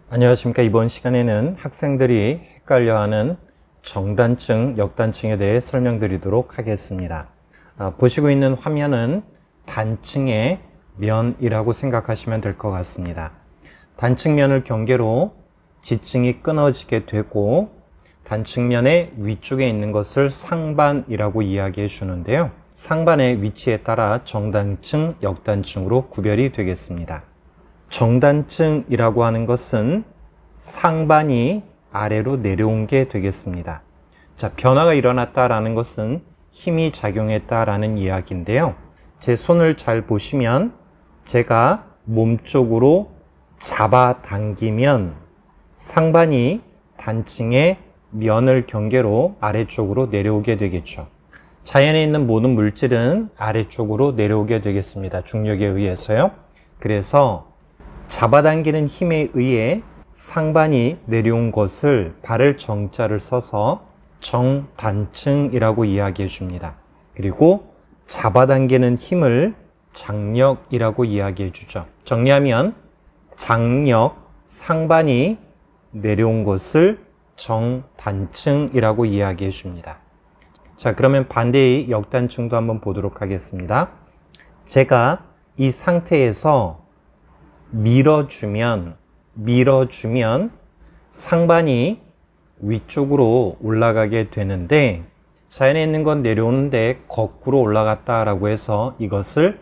안녕하십니까. 이번 시간에는 학생들이 헷갈려하는 정단층, 역단층에 대해 설명드리도록 하겠습니다. 보시고 있는 화면은 단층의 면이라고 생각하시면 될 것 같습니다. 단층면을 경계로 지층이 끊어지게 되고 단층면의 위쪽에 있는 것을 상반이라고 이야기해 주는데요. 상반의 위치에 따라 정단층, 역단층으로 구별이 되겠습니다. 정단층이라고 하는 것은 상반이 아래로 내려온 게 되겠습니다. 자, 변화가 일어났다라는 것은 힘이 작용했다라는 이야기인데요. 제 손을 잘 보시면 제가 몸쪽으로 잡아당기면 상반이 단층의 면을 경계로 아래쪽으로 내려오게 되겠죠. 자연에 있는 모든 물질은 아래쪽으로 내려오게 되겠습니다. 중력에 의해서요. 그래서 잡아당기는 힘에 의해 상반이 내려온 것을 발을 정자를 써서 정단층이라고 이야기해 줍니다. 그리고 잡아당기는 힘을 장력이라고 이야기해 주죠. 정리하면 장력, 상반이 내려온 것을 정단층이라고 이야기해 줍니다. 자, 그러면 반대의 역단층도 한번 보도록 하겠습니다. 제가 이 상태에서 밀어주면 상반이 위쪽으로 올라가게 되는데 자연에 있는 건 내려오는데 거꾸로 올라갔다라고 해서 이것을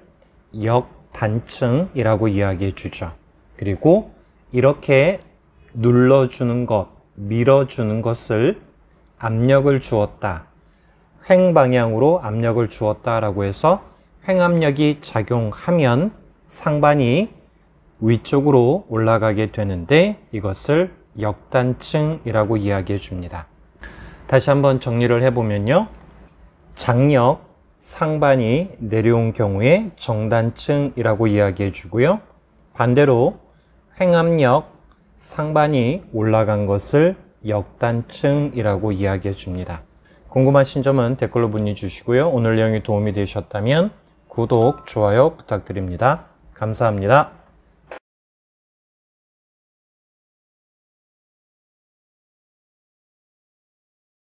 역단층이라고 이야기해 주죠. 그리고 이렇게 눌러주는 것, 밀어주는 것을 압력을 주었다. 횡방향으로 압력을 주었다라고 해서 횡압력이 작용하면 상반이 위쪽으로 올라가게 되는데 이것을 역단층이라고 이야기해 줍니다. 다시 한번 정리를 해보면요. 장력, 상반이 내려온 경우에 정단층이라고 이야기해 주고요. 반대로 횡압력, 상반이 올라간 것을 역단층이라고 이야기해 줍니다. 궁금하신 점은 댓글로 문의 주시고요. 오늘 내용이 도움이 되셨다면 구독, 좋아요 부탁드립니다. 감사합니다.